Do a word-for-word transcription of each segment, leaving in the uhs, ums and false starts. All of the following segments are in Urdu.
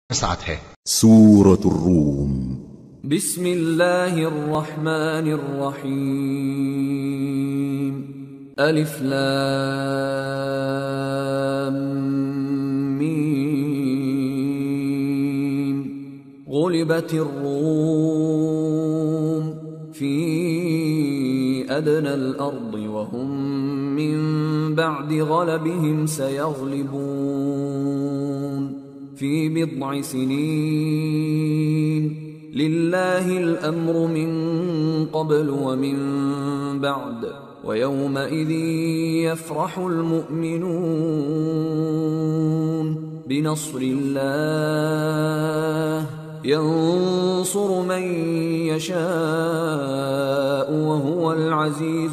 ساتھ ہے۔ سورۃ الروم۔ بسم اللہ الرحمن الرحیم۔ الف لام میم۔ غلبت الروم فی ادنى الارض وهم من بعد غلبهم سيغلبون في بضع سنين لله الأمر من قبل ومن بعد ويومئذ يفرح المؤمنون بنصر الله ينصر من يشاء وهو العزيز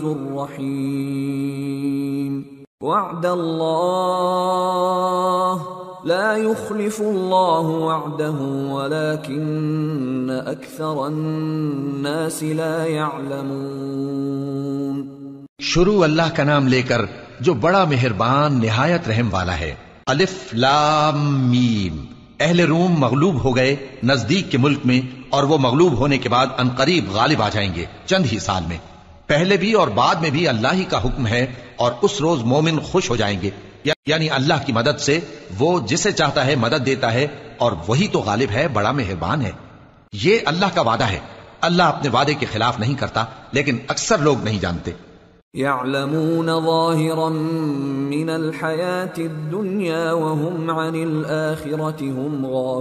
الرحيم وعد الله لا يخلف الله وعده ولكن أكثر الناس لا يعلمون۔ شروع اللہ کا نام لے کر جو بڑا مہربان نہایت رحم والا ہے۔ الف لام میم۔ اہل روم مغلوب ہو گئے نزدیک کے ملک میں، اور وہ مغلوب ہونے کے بعد عنقریب غالب آ جائیں گے چند ہی سال میں۔ پہلے بھی اور بعد میں بھی اللہ ہی کا حکم ہے، اور اس روز مومن خوش ہو جائیں گے، یعنی اللہ کی مدد سے وہ جسے چاہتا ہے مدد دیتا ہے، اور وہی تو غالب ہے، بڑا مہربان ہے۔ یہ اللہ کا وعدہ ہے، اللہ اپنے وعدے کے خلاف نہیں کرتا، لیکن اکثر لوگ نہیں جانتے۔ يعلمون ظاهرا من الحياة الدنيا وهم عن الآخرة هم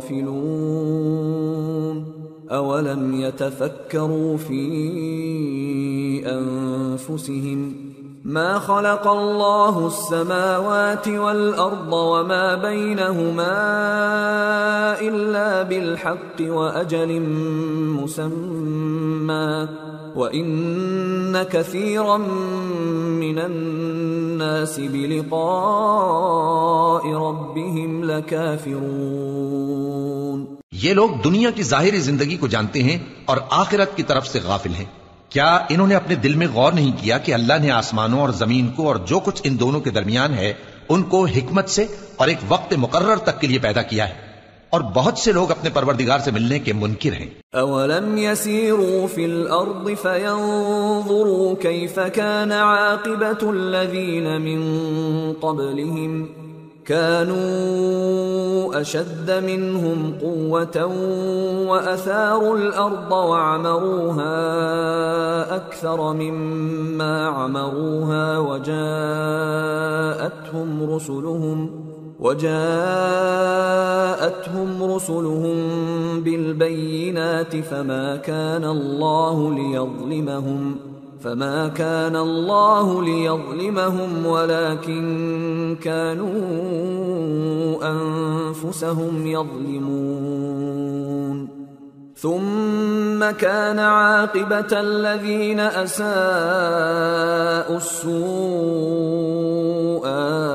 غافلون أولم يتفكروا في أنفسهم ما خلق الله السماوات والأرض وما بينهما إلا بالحق وأجل مسمى وَإِنَّ كَثِيرًا مِّنَ النَّاسِ بِلِقَاءِ رَبِّهِمْ لَكَافِرُونَ۔ یہ لوگ دنیا کی ظاہری زندگی کو جانتے ہیں اور آخرت کی طرف سے غافل ہیں۔ کیا انہوں نے اپنے دل میں غور نہیں کیا کہ اللہ نے آسمانوں اور زمین کو اور جو کچھ ان دونوں کے درمیان ہے ان کو حکمت سے اور ایک وقت مقرر تک کے لیے پیدا کیا ہے، اور بہت سے لوگ اپنے پروردگار سے ملنے کے منکر ہیں۔ اولم يسيروا في الارض فينظروا كيف كان عاقبة الذين من قبلهم كانوا اشد منهم قوة واثاروا الارض وعمروها اكثر مما عمروها وجاءتهم رسلهم وجاءتهم رسلهم بالبينات فما كان الله ليظلمهم فما كان الله ليظلمهم ولكن كانوا أنفسهم يظلمون ثم كان عاقبة الذين أساءوا السوء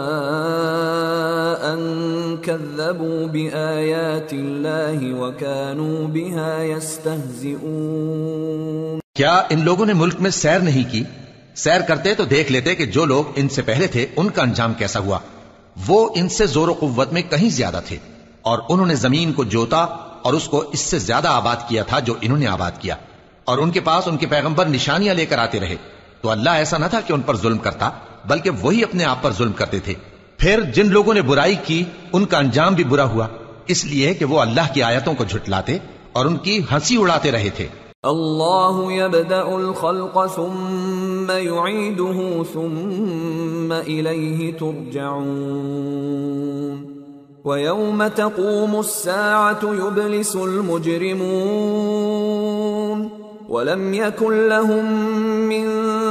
كذبوا بآيات الله وكانوا بها يستهزئون۔ کیا ان لوگوں نے ملک میں سیر نہیں کی؟ سیر کرتے تو دیکھ لیتے کہ جو لوگ ان سے پہلے تھے ان کا انجام کیسا ہوا۔ وہ ان سے زور و قوت میں کہیں زیادہ تھے، اور انہوں نے زمین کو جوتا اور اس کو اس سے زیادہ آباد کیا تھا جو انہوں نے آباد کیا، اور ان کے پاس ان کے پیغمبر نشانیاں لے کر آتے رہے۔ تو اللہ ایسا نہ تھا کہ ان پر ظلم کرتا، بلکہ وہی اپنے آپ پر ظلم کرتے تھے۔ پھر جن لوگوں نے برائی کی ان کا انجام بھی برا ہوا، اس لیے کہ وہ اللہ کی آیتوں کو جھٹلاتے اور ان کی ہنسی اڑاتے رہے تھے۔ اللہ یبدأ الخلق ثم یعیدہ ثم الیہ ترجعون ویوم تقوم الساعة یبلس المجرمون ولم يكن لهم من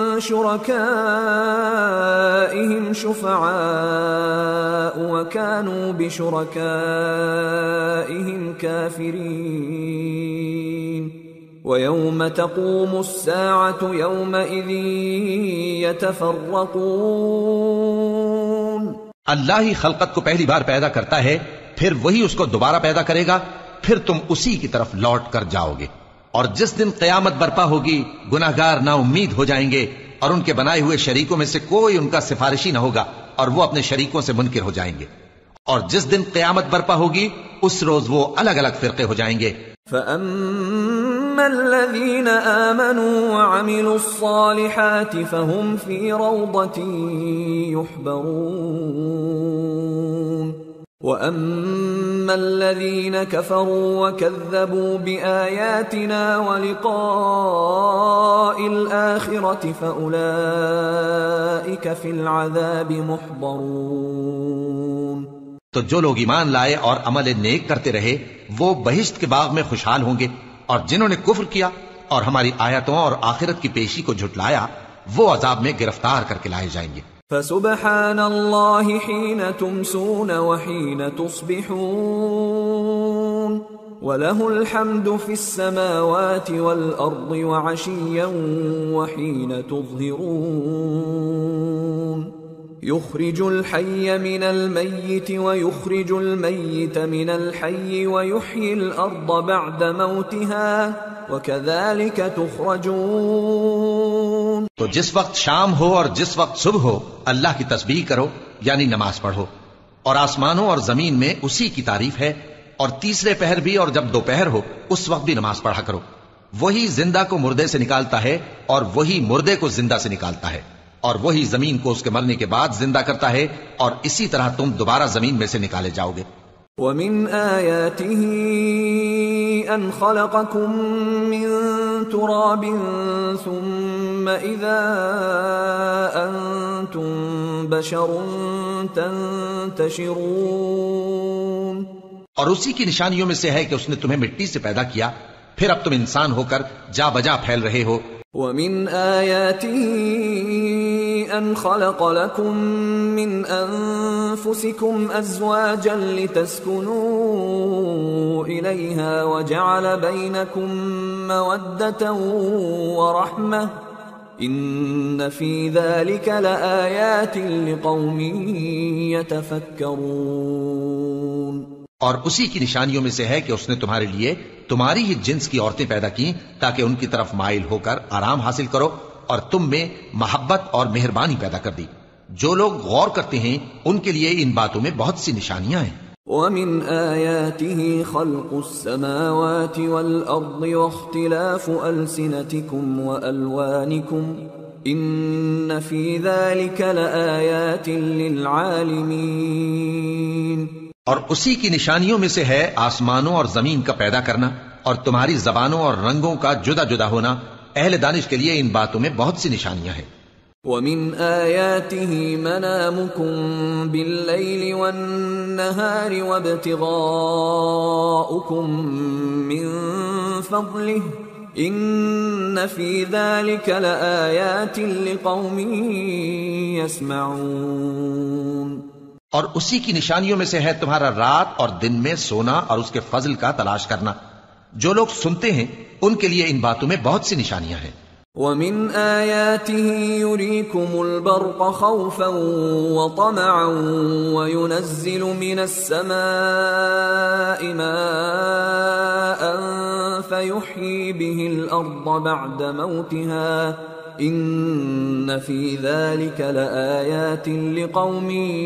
شركائهم شفعاء وكانوا بشركائهم كافرين ويوم تقوم الساعة يومئذ يتفرقون۔ اللہ ہی خلقت کو پہلی بار پیدا کرتا ہے، پھر وہی اس کو دوبارہ پیدا کرے گا، پھر تم اسی کی طرف لوٹ کر جاؤ گے۔ اور جس دن قیامت برپا ہوگی گناہگار نا امید ہو جائیں گے، اور ان کے بنائے ہوئے شریکوں میں سے کوئی ان کا سفارشی نہ ہوگا، اور وہ اپنے شریکوں سے منکر ہو جائیں گے۔ اور جس دن قیامت برپا ہوگی اس روز وہ الگ الگ فرقے ہو جائیں گے. فَأَمَّا الَّذِينَ آمَنُوا وَعَمِلُوا الصَّالِحَاتِ فَهُمْ فِي رَوْضَةٍ يُحْبَرُونَ وَأَمَّا الَّذِينَ كَفَرُوا وَكَذَّبُوا بِآيَاتِنَا وَلِقَاءِ الْآخِرَةِ فَأُولَئِكَ فِي الْعَذَابِ مُحْضَرُونَ. تو جو لوگ ایمان لائے اور عمل نیک کرتے رہے وہ بہشت کے باغ میں خوشحال ہوں گے، اور جنہوں نے کفر کیا اور ہماری آیتوں اور آخرت کی پیشی کو جھٹلایا وہ عذاب میں گرفتار کر کے لائے جائیں گے. فسبحان اللہ حین تمسون وحین تصبحون وله الحمد في السماوات والأرض وعشيا وحين تظهرون يخرج الحي من الميت ويخرج الميت من الحي ويحيي الأرض بعد موتها وكذلك تخرجون. تو جس وقت شام ہو اور جس وقت صبح ہو اللہ کی تسبیح کرو یعنی نماز پڑھو، اور آسمانوں اور زمین میں اسی کی تعریف ہے، اور تیسرے پہر بھی اور جب دوپہر ہو اس وقت بھی نماز پڑھا کرو. وہی زندہ کو مردے سے نکالتا ہے اور وہی مردے کو زندہ سے نکالتا ہے، اور وہی زمین کو اس کے مرنے کے بعد زندہ کرتا ہے، اور اسی طرح تم دوبارہ زمین میں سے نکالے جاؤ گے. وَمِنْ آيَاتِهِ أَنْ خَلَقَكُم مِّن تُرَابٍ ثُمَّ إِذَا أَنْتُمْ بَشَرٌ تَنْتَشِرُونَ. اور اسی کی نشانیوں میں سے ہے کہ اس نے تمہیں مٹی سے پیدا کیا، پھر اب تم انسان ہو کر جا بجا پھیل رہے ہو. وَمِنْ آيَاتِهِ أَنْ خَلَقَ لَكُم مِّنْ أَنفُسِكُمْ أَزْوَاجًا لِتَسْكُنُوا إِلَيْهَا وَجَعَلَ بَيْنَكُم مَّوَدَّةً وَرَحْمَةً إِنَّ فِي ذَلِكَ لَآيَاتٍ لِقَوْمٍ يَتَفَكَّرُونَ. اور اسی کی نشانیوں میں سے ہے کہ اس نے تمہارے لیے تمہاری ہی جنس کی عورتیں پیدا کی تاکہ ان کی طرف مائل ہو کر آرام حاصل کرو، اور تم میں محبت اور مہربانی پیدا کر دی. جو لوگ غور کرتے ہیں ان کے لیے ان باتوں میں بہت سی نشانیاں ہیں. وَمِنْ آيَاتِهِ خَلْقُ السَّمَاوَاتِ وَالْأَرْضِ وَاخْتِلَافُ أَلْسِنَتِكُمْ وَأَلْوَانِكُمْ إِنَّ فِي ذَلِكَ لَآيَاتٍ لِلْعَالِمِينَ. اور اسی کی نشانیوں میں سے ہے آسمانوں اور زمین کا پیدا کرنا اور تمہاری زبانوں اور رنگوں کا جدا جدا ہونا. اہل دانش کے لیے ان باتوں میں بہت سی نشانیاں ہیں. وَمِنْ آيَاتِهِ مَنَامُكُمْ بِاللَّيْلِ وَالنَّهَارِ وَابْتِغَاؤُكُمْ مِنْ فَضْلِهِ إِنَّ فِي ذَلِكَ لَآيَاتٍ لِقَوْمٍ يَسْمَعُونَ. اور اسی کی نشانیوں میں سے ہے تمہارا رات اور دن میں سونا اور اس کے فضل کا تلاش کرنا. جو لوگ سنتے ہیں ان کے لیے ان باتوں میں بہت سی نشانیاں ہیں. وَمِنْ آيَاتِهِ يُرِيكُمُ الْبَرْقَ خَوْفًا وَطَمَعًا وَيُنَزِّلُ مِنَ السَّمَاءِ مَاءً فَيُحْيِي بِهِ الْأَرْضَ بَعْدَ مَوْتِهَا إِنَّ فِي ذَلِكَ لَآيَاتٍ لِقَوْمٍ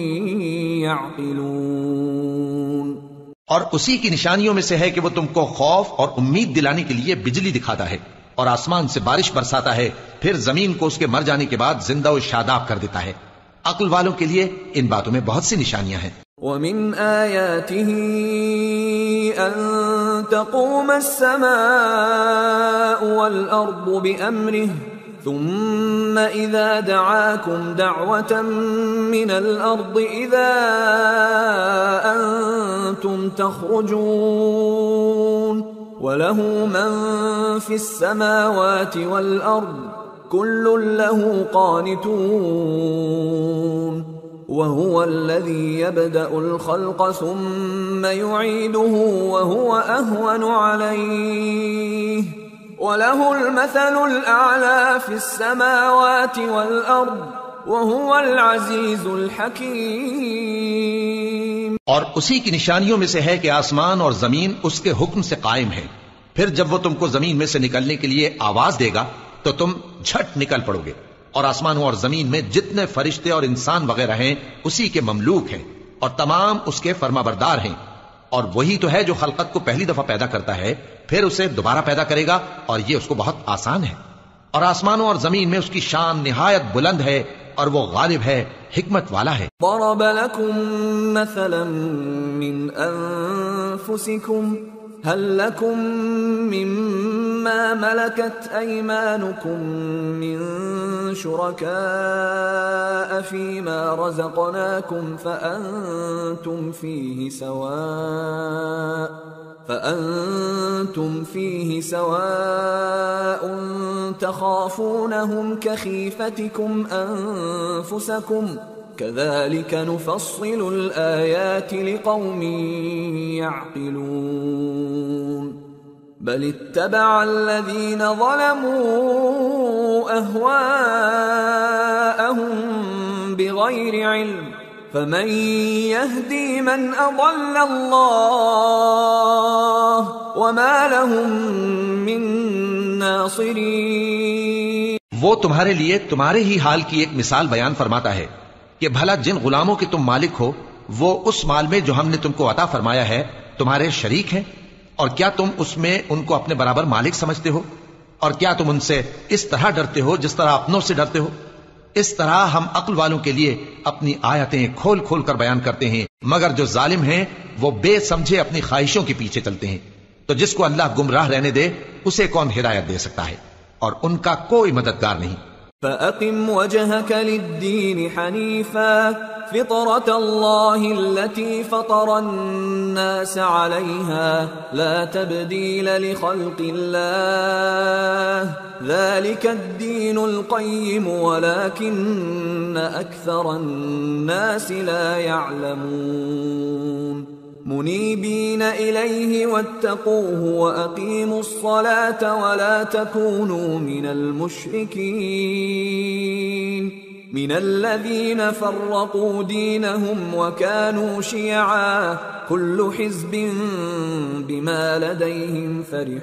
يَعْقِلُونَ. اور اسی کی نشانیوں میں سے ہے کہ وہ تم کو خوف اور امید دلانے کے لیے بجلی دکھاتا ہے اور آسمان سے بارش برساتا ہے، پھر زمین کو اس کے مر جانے کے بعد زندہ و شاداب کر دیتا ہے. عقل والوں کے لیے ان باتوں میں بہت سی نشانیاں ہیں. وَمِنْ آيَاتِهِ أَن تَقُومَ السَّمَاءُ وَالْأَرْضُ بِأَمْرِهِ ثُمَّ إِذَا دَعَاكُمْ دَعْوَةً مِّنَ الْأَرْضِ إِذَا أَنْتُمْ تَخْرُجُونَ. وَلَهُ مَنْ فِي السَّمَاوَاتِ وَالْأَرْضِ كُلٌّ لَهُ قَانِتُونَ. وَهُوَ الَّذِي يَبْدَأُ الْخَلْقَ ثُمَّ يُعِيدُهُ وَهُوَ أَهْوَنُ عَلَيْهِ وَلَهُ الْمَثَلُ الْأَعْلَى فِي السَّمَاوَاتِ وَالْأَرْضِ وَهُوَ الْعَزِيزُ الْحَكِيمُ. اور اسی کی نشانیوں میں سے ہے کہ آسمان اور زمین اس کے حکم سے قائم ہے. پھر جب وہ تم کو زمین میں سے نکلنے کے لیے آواز دے گا تو تم جھٹ نکل پڑو گے. اور آسمانوں اور زمین میں جتنے فرشتے اور انسان وغیرہ ہیں اسی کے مملوک ہیں، اور تمام اس کے فرما بردار ہیں، اور وہی تو ہے جو خلقت کو پہلی دفعہ پیدا کرتا ہے پھر اسے دوبارہ پیدا کرے گا، اور یہ اس کو بہت آسان ہے۔ اور آسمانوں اور زمین میں اس کی شان نہایت بلند ہے، اور وہ غالب ہے، حکمت والا ہے۔ ضرب لكم مثلا من أنفسكم هل لكم مما ملكت أيمانكم من شركاء فيما رزقناكم فأنتم فيه سواء فأنتم فيه سواء تخافونهم كخيفتكم أنفسكم كذلك نفصل الآيات لقوم يعقلون بل اتبع الذين ظلموا أهواءهم بغير علم فمن يهدي من أضل الله وما لهم من ناصرين۔ وہ تمہارے لیے تمہارے ہی حال کی ایک مثال بیان فرماتا ہے کہ بھلا جن غلاموں کے تم مالک ہو وہ اس مال میں جو ہم نے تم کو عطا فرمایا ہے تمہارے شریک ہیں، اور کیا تم اس میں ان کو اپنے برابر مالک سمجھتے ہو؟ اور کیا تم ان سے اس طرح ڈرتے ہو جس طرح اپنوں سے ڈرتے ہو؟ اس طرح ہم عقل والوں کے لیے اپنی آیتیں کھول کھول کر بیان کرتے ہیں، مگر جو ظالم ہیں وہ بے سمجھے اپنی خواہشوں کے پیچھے چلتے ہیں۔ تو جس کو اللہ گمراہ رہنے دے اسے کون ہدایت دے سکتا ہے، اور ان کا کوئی مددگار نہیں۔ فَأَقِمْ وَجْهَكَ لِلدِّينِ حَنِيفًا فِطْرَةَ اللَّهِ الَّتِي فَطَرَ النَّاسَ عَلَيْهَا لَا تَبْدِيلَ لِخَلْقِ اللَّهِ ذَلِكَ الدِّينُ الْقَيِّمُ وَلَكِنَّ أَكْثَرَ النَّاسِ لَا يَعْلَمُونَ منيبين إليه واتقوه وأقيموا الصلاة ولا تكونوا من المشركين من الذين فرقوا دينهم وكانوا شيعا كل حزب بما لديهم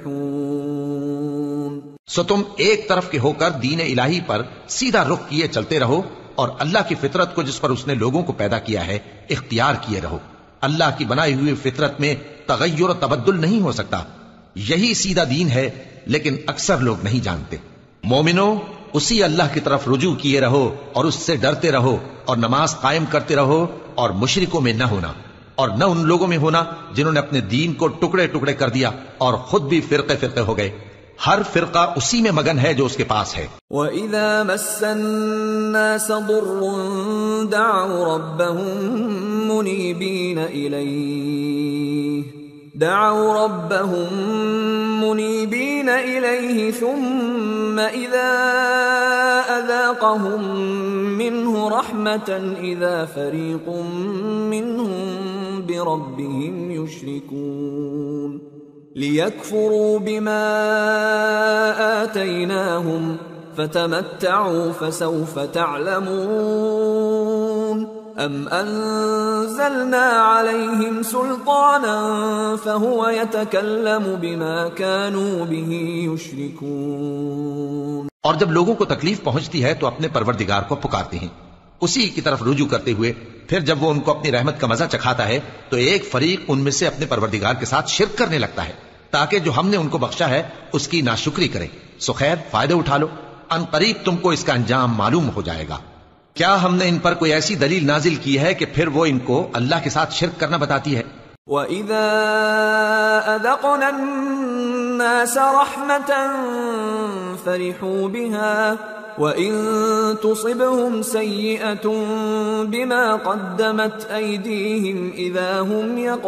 فرحون۔ سو تم ایک طرف کے ہو کر دین الہی پر سیدھا رخ کیے چلتے رہو، اور اللہ کی فطرت کو جس پر اس نے لوگوں کو پیدا کیا ہے اختیار کیے رہو۔ اللہ کی بنائی ہوئی فطرت میں تغیر و تبدل نہیں ہو سکتا، یہی سیدھا دین ہے، لیکن اکثر لوگ نہیں جانتے۔ مومنو، اسی اللہ کی طرف رجوع کیے رہو اور اس سے ڈرتے رہو، اور نماز قائم کرتے رہو، اور مشرکوں میں نہ ہونا، اور نہ ان لوگوں میں ہونا جنہوں نے اپنے دین کو ٹکڑے ٹکڑے کر دیا اور خود بھی فرقے فرقے ہو گئے۔ ہر فرقہ اسی میں مگن ہے جو اس کے پاس ہے۔ وَإِذَا مَسَّ النَّاسَ ضُرٌّ دَعَوْا رَبَّهُم مُنِيبِينَ إِلَيْهِ دَعَوْا رَبَّهُم مُنِيبِينَ إِلَيْهِ ثُمَّ إِذَا أَذَاقَهُم مِّنْهُ رَحْمَةً إِذَا فَرِيقٌ مِّنْهُم بِرَبِّهِمْ يُشْرِكُونَ لِيَكْفُرُوا بِمَا آتَيْنَاهُمْ فَتَمَتَّعُوا فَسَوْفَ تَعْلَمُونَ أَمْ أَنزَلْنَا عَلَيْهِمْ سُلْطَانًا فَهُوَ يَتَكَلَّمُ بِمَا كَانُوا بِهِ يُشْرِكُونَ۔ اور جب لوگوں کو تکلیف پہنچتی ہے تو اپنے پروردگار کو پکارتے ہیں، اسی کی طرف رجوع کرتے ہوئے، پھر جب وہ ان کو اپنی رحمت کا مزہ چکھاتا ہے تو ایک فریق ان میں سے اپنے پروردگار کے ساتھ شرک کرنے لگتا ہے تاکہ جو ہم نے ان کو بخشا ہے اس کی ناشکری کرے۔ سو خیر، فائدہ اٹھا لو، ان قریب تم کو اس کا انجام معلوم ہو جائے گا۔ کیا ہم نے ان پر کوئی ایسی دلیل نازل کی ہے کہ پھر وہ ان کو اللہ کے ساتھ شرک کرنا بتاتی ہے؟ وَإِذَا أَذَقْنَا النَّاسَ رَحْمَةً فَرِحُوا بِهَا وَإِن تُصِبْهُمْ سَيِّئَةٌ بِمَا قَدَّمَتْ أَيْدِيهِمْ إِذَا هُمْ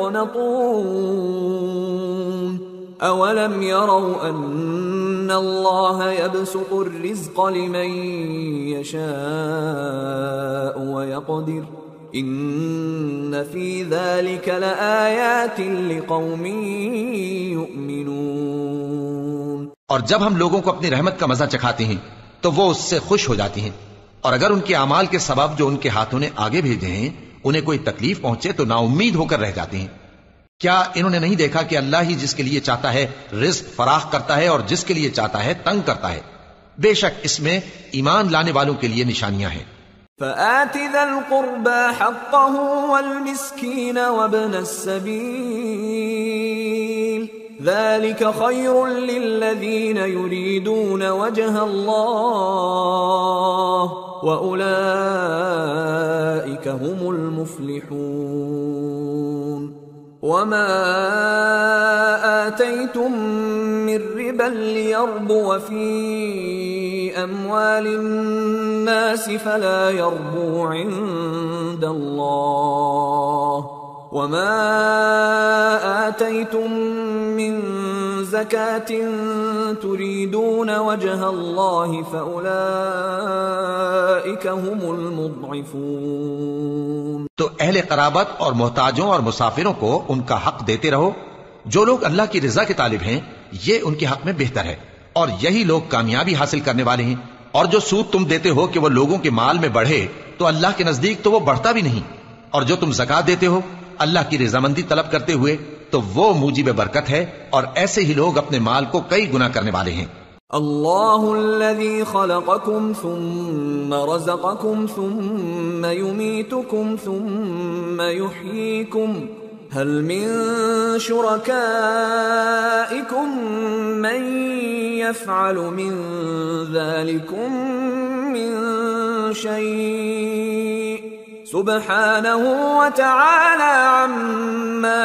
يَقْنَطُونَ أَوَلَمْ يَرَوْا أَنَّ اللَّهَ يَبْسُطُ الرِّزْقَ لِمَن يَشَاءُ وَيَقْدِرُ إِنَّ فِي ذَلِكَ لَآيَاتٍ لِقَوْمٍ يُؤْمِنُونَ۔ اور جب ہم لوگوں کو اپنی رحمت کا مزہ چکھاتے ہیں تو وہ اس سے خوش ہو جاتی ہیں، اور اگر ان کے اعمال کے سبب جو ان کے ہاتھوں نے آگے بھیجے ہیں انہیں کوئی تکلیف پہنچے تو نا امید ہو کر رہ جاتے ہیں۔ کیا انہوں نے نہیں دیکھا کہ اللہ ہی جس کے لیے چاہتا ہے رزق فراخ کرتا ہے اور جس کے لیے چاہتا ہے تنگ کرتا ہے؟ بے شک اس میں ایمان لانے والوں کے لیے نشانیاں ہیں۔ فآت ذا القربى حقه والمسكين وابن السبيل ذلك خير للذين يريدون وجه الله وأولئك هم المفلحون وما آتيتم من ربا ليربو في أموال الناس فلا يربو عند الله وما آتيتم من زكاة تريدون وجه الله فأولئك هم المضعفون۔ تو اہل قرابت اور محتاجوں اور مسافروں کو ان کا حق دیتے رہو۔ جو لوگ اللہ کی رضا کے طالب ہیں یہ ان کے حق میں بہتر ہے، اور یہی لوگ کامیابی حاصل کرنے والے ہیں۔ اور جو سود تم دیتے ہو کہ وہ لوگوں کے مال میں بڑھے تو اللہ کے نزدیک تو وہ بڑھتا بھی نہیں، اور جو تم زکات دیتے ہو اللہ کی رضامندی طلب کرتے ہوئے تو وہ موجب برکت ہے، اور ایسے ہی لوگ اپنے مال کو کئی گنا کرنے والے ہیں۔ اللہ الذي خلقكم ثم رزقكم ثم يميتكم ثم يحييكم هل من شركائكم من يفعل من ذلكم من شيء سبحانه وتعالى عما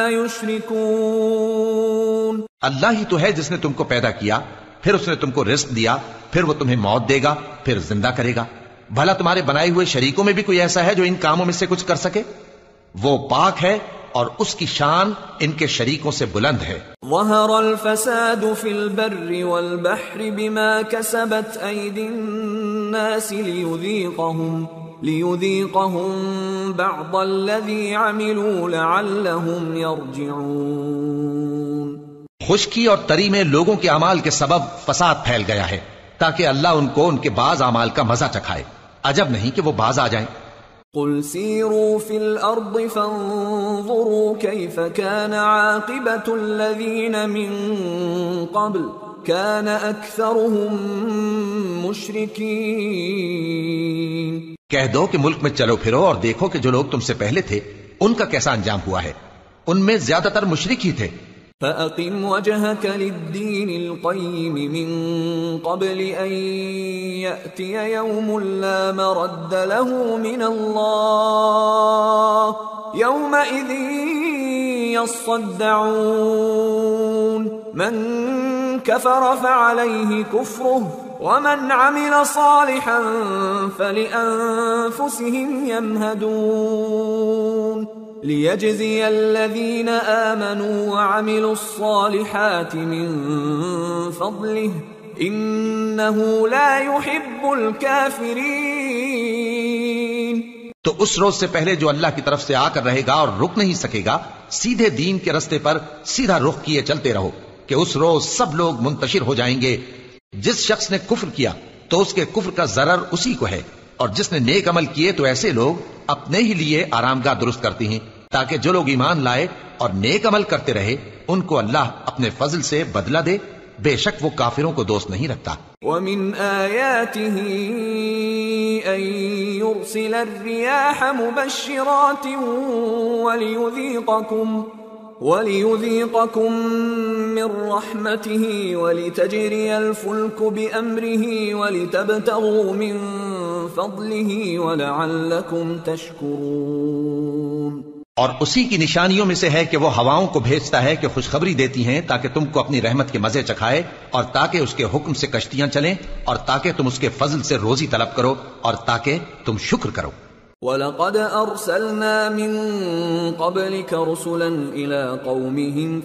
يشركون۔ اللہ ہی تو ہے جس نے تم کو پیدا کیا، پھر اس نے تم کو رزق دیا، پھر وہ تمہیں موت دے گا، پھر زندہ کرے گا۔ بھلا تمہارے بنائے ہوئے شریکوں میں بھی کوئی ایسا ہے جو ان کاموں میں سے کچھ کر سکے؟ وہ پاک ہے اور اس کی شان ان کے شریکوں سے بلند ہے۔ ظہر الفساد فی البر والبحر بما کسبت ایدی الناس لیذیقہم لیذیقہم بعض الذی عملوا لعلہم یرجعون۔ خشکی اور تری میں لوگوں کے اعمال کے سبب فساد پھیل گیا ہے تاکہ اللہ ان کو ان کے بعض اعمال کا مزہ چکھائے۔ عجب نہیں کہ وہ باز آ جائیں۔ قل سیروا فی الارض فانظروا کیف کان عاقبۃ الذین من قبل کان اکثرهم مشرکین۔ کہہ دو کہ ملک میں چلو پھرو اور دیکھو کہ جو لوگ تم سے پہلے تھے ان کا کیسا انجام ہوا ہے، ان میں زیادہ تر مشرک ہی تھے۔ فَأَقِمْ وَجْهَكَ لِلدِّينِ الْقَيِّمِ مِنْ قَبْلِ أَنْ يَأْتِيَ يَوْمٌ لَا مَرَدَّ لَهُ مِنَ اللَّهِ يَوْمَئِذٍ يَصَّدَّعُونَ مَنْ كَفَرَ فَعَلَيْهِ كُفْرُهُ وَمَنْ عَمِلَ صَالِحًا فَلِأَنفُسِهِمْ يَمْهَدُونَ لِيَجْزِيَ الَّذِينَ آمَنُوا وَعَمِلُوا الصَّالِحَاتِ مِنْ فَضْلِهِ إِنَّهُ لَا يُحِبُّ الْكَافِرِينَ۔ تو اس روز سے پہلے جو اللہ کی طرف سے آ کر رہے گا اور رک نہیں سکے گا، سیدھے دین کے رستے پر سیدھا رخ کیے چلتے رہو کہ اس روز سب لوگ منتشر ہو جائیں گے۔ جس شخص نے کفر کیا تو اس کے کفر کا ضرر اسی کو ہے، اور جس نے نیک عمل کیے تو ایسے لوگ اپنے ہی لیے آرام گاہ درست کرتے ہیں تاکہ جو لوگ ایمان لائے اور نیک عمل کرتے رہے ان کو اللہ اپنے فضل سے بدلہ دے۔ بے شک وہ کافروں کو دوست نہیں رکھتا۔ وَمِنْ آيَاتِهِ أَن يُرْسِلَ الرِّيَاحَ مُبَشِّرَاتٍ وَلِيُذِيقَكُمْ وَلِيُذِيقَكُمْ مِنْ رَحْمَتِهِ وَلِتَجْرِيَ الْفُلْكُ بِأَمْرِهِ وَلِتَبْتَغُوا مِنْ فَضْلِهِ وَلَعَلَّكُمْ تَشْكُرُونَ۔ اور اسی کی نشانیوں میں سے ہے کہ وہ ہواؤں کو بھیجتا ہے کہ خوشخبری دیتی ہیں تاکہ تم کو اپنی رحمت کے مزے چکھائے، اور تاکہ اس کے حکم سے کشتیاں چلیں، اور تاکہ تم اس کے فضل سے روزی طلب کرو، اور تاکہ تم شکر کرو۔ وَلَقَدْ أَرْسَلْنَا مِن قَبْلِكَ رُسُلًا إِلَىٰ قَوْمِهِمْ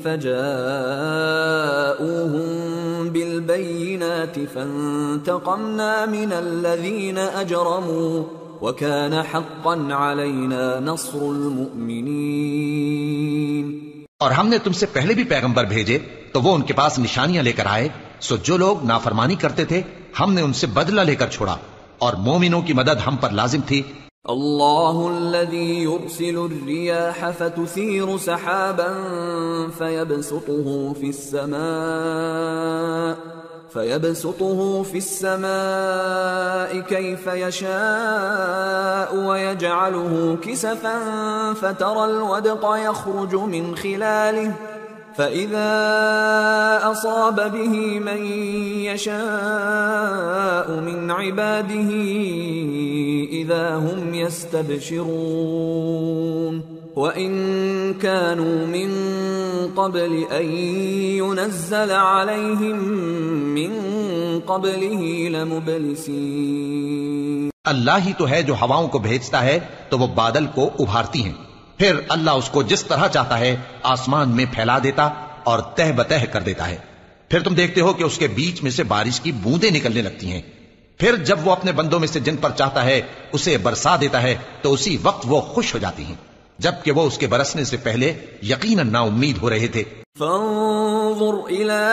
فَجَاءُوهُم بِالْبَيِّنَاتِ فَانتَقَمْنَا مِنَ الَّذِينَ أَجْرَمُوا وَكَانَ حَقًّا عَلَيْنَا نَصْرُ الْمُؤْمِنِينَ۔ اور ہم نے تم سے پہلے بھی پیغمبر بھیجے تو وہ ان کے پاس نشانیاں لے کر آئے، سو جو لوگ نافرمانی کرتے تھے ہم نے ان سے بدلہ لے کر چھوڑا، اور مومنوں کی مدد ہم پر لازم تھی۔ اللہ الذي يرسل الرياح فتثير سحابا فيبسطه في السماء فيبسطه في السماء كيف يشاء ويجعله كسفا فترى الودق يخرج من خلاله فإذا أصاب به من يشاء من عباده إذا هم يستبشرون وإن كانوا من قبل أن ينزل عليهم من قبله لمبلسين. اللہ ہی تو ہے جو ہواؤں کو بھیجتا ہے تو وہ بادل کو ابھارتی ہیں، پھر اللہ اس کو جس طرح چاہتا ہے آسمان میں پھیلا دیتا اور تہ بتہ کر دیتا ہے، پھر تم دیکھتے ہو کہ اس کے بیچ میں سے بارش کی بوندیں نکلنے لگتی ہیں، پھر جب وہ اپنے بندوں میں سے جن پر چاہتا ہے اسے برسا دیتا ہے تو اسی وقت وہ خوش ہو جاتی ہیں، جبکہ وہ اس کے برسنے سے پہلے یقیناً نا امید ہو رہے تھے. فانظر إلى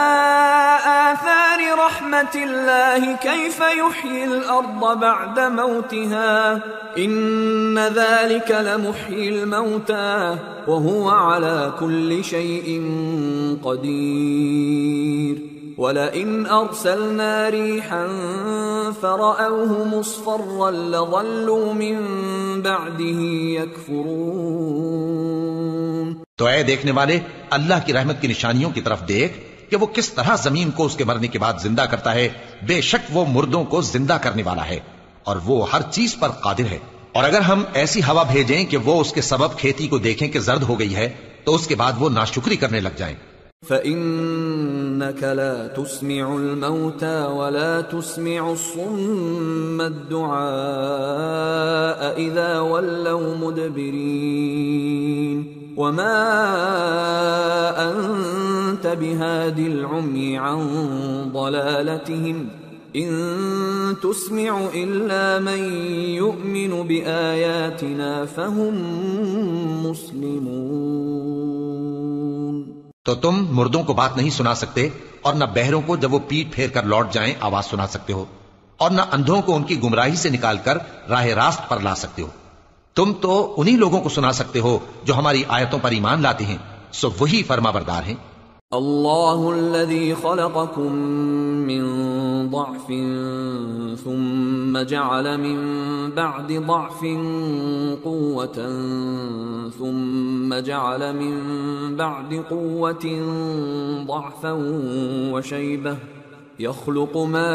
آثار رحمة الله كيف يحيي الأرض بعد موتها إن ذلك لمحيي الموتى وهو على كل شيء قدير ولئن أرسلنا ريحا فرأوه مصفرا لظلوا من بعده يكفرون. تو اے دیکھنے والے اللہ کی رحمت کی نشانیوں کی طرف دیکھ کہ وہ کس طرح زمین کو اس کے مرنے کے بعد زندہ کرتا ہے، بے شک وہ مردوں کو زندہ کرنے والا ہے اور وہ ہر چیز پر قادر ہے. اور اگر ہم ایسی ہوا بھیجیں کہ وہ اس کے سبب کھیتی کو دیکھیں کہ زرد ہو گئی ہے تو اس کے بعد وہ ناشکری کرنے لگ جائیں. فَإِنَّكَ لَا تُسْمِعُ الْمَوْتَى وَلَا تُسْمِعُ الصُّمَّ الدُّعَاءَ إِذَا وَلَّوْا مُدْبِرِينَ وَمَا أَنْتَ بِهَادِ الْعُمْيِ عَنْ ضَلَالَتِهِمْ إِن تُسْمِعُ إِلَّا مَن يُؤْمِنُ بِآيَاتِنَا فَهُمْ مُسْلِمُونَ. تو تم مردوں کو بات نہیں سنا سکتے اور نہ بہروں کو جب وہ پیٹ پھیر کر لوٹ جائیں آواز سنا سکتے ہو اور نہ اندھوں کو ان کی گمراہی سے نکال کر راہ راست پر لا سکتے ہو. تم تو انہی لوگوں کو سنا سکتے ہو جو ہماری آیتوں پر ایمان لاتے ہیں، سو وہی فرما بردار ہیں. اللہ الذي خلقكم من ضعف ثم جعل من بعد ضعف قوة ثم جعل من بعد قوة ضعفا وشيبة يخلق ما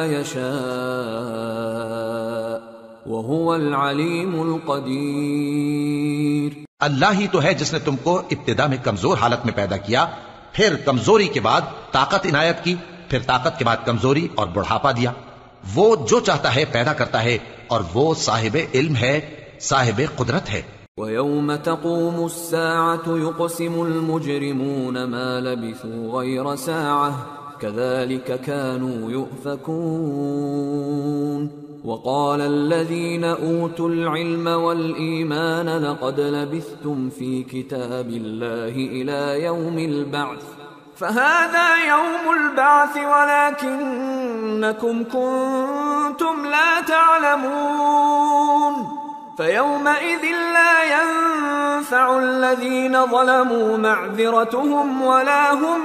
يشاء وهو العليم القدير. اللہ ہی تو ہے جس نے تم کو ابتدا میں کمزور حالت میں پیدا کیا، پھر کمزوری کے بعد طاقت عنایت کی، پھر طاقت کے بعد کمزوری اور بڑھاپا دیا. وہ جو چاہتا ہے پیدا کرتا ہے اور وہ صاحب علم ہے، صاحب قدرت ہے. وَيَوْمَ تَقُومُ السَّاعَةُ يُقْسِمُ الْمُجْرِمُونَ مَا لَبِثُوا غَيْرَ سَاعَةٍ كَذَلِكَ كَانُوا يُؤْفَكُونَ. وقال الذين أوتوا العلم والإيمان لقد لبثتم في كتاب الله إلى يوم البعث فهذا يوم البعث ولكنكم كنتم لا تعلمون فيومئذ لا ينفع الذين ظلموا معذرتهم ولا هم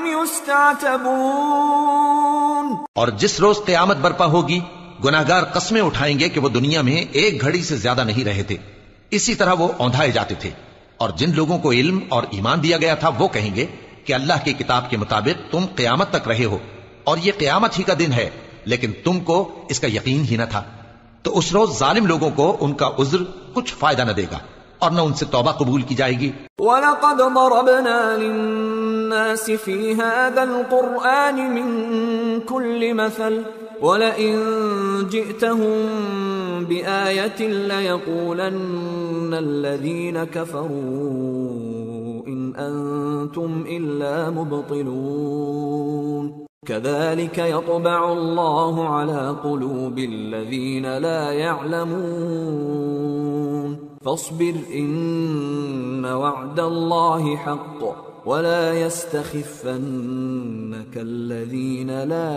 يستعتبون. اور جس روز قیامت برپا ہوگی گناہگار قسمیں اٹھائیں گے کہ وہ دنیا میں ایک گھڑی سے زیادہ نہیں رہے تھے، اسی طرح وہ اوندھائے جاتے تھے. اور جن لوگوں کو علم اور ایمان دیا گیا تھا وہ کہیں گے کہ اللہ کی کتاب کے مطابق تم قیامت تک رہے ہو اور یہ قیامت ہی کا دن ہے، لیکن تم کو اس کا یقین ہی نہ تھا. تو اس روز ظالم لوگوں کو ان کا عذر کچھ فائدہ نہ دے گا اور نہ ان سے توبہ قبول کی جائے گی. وَلَقَدْ ضَرَبْنَا لِلنَّاسِ فِي هَذَا الْقُرْآنِ مِنْ كُلِّ مَثَلٍ وَلَئِن جِئْتَهُمْ بِآيَةٍ لَيَقُولَنَّ الَّذِينَ كَفَرُوا إِنْ أَنْتُمْ إِلَّا مُبْطِلُونَ. كَذَلِكَ يَطْبَعُ اللَّهُ عَلَى قُلُوبِ الَّذِينَ لَا يَعْلَمُونَ. فَاصْبِرْ إِنَّ وَعْدَ اللَّهِ حَقٌّ وَلَا يَسْتَخِفَّنَّكَ الَّذِينَ لَا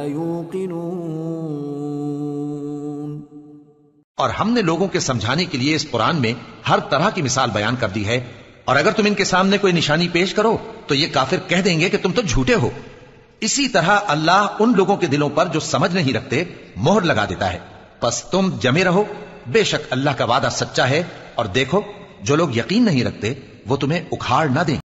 يُوقِنُونَ. اور ہم نے لوگوں کے سمجھانے کے لیے اس قرآن میں ہر طرح کی مثال بیان کر دی ہے، اور اگر تم ان کے سامنے کوئی نشانی پیش کرو تو یہ کافر کہہ دیں گے کہ تم تو جھوٹے ہو. اسی طرح اللہ ان لوگوں کے دلوں پر جو سمجھ نہیں رکھتے مہر لگا دیتا ہے. پس تم جمے رہو، بے شک اللہ کا وعدہ سچا ہے، اور دیکھو جو لوگ یقین نہیں رکھتے وہ تمہیں اکھاڑ نہ دیں.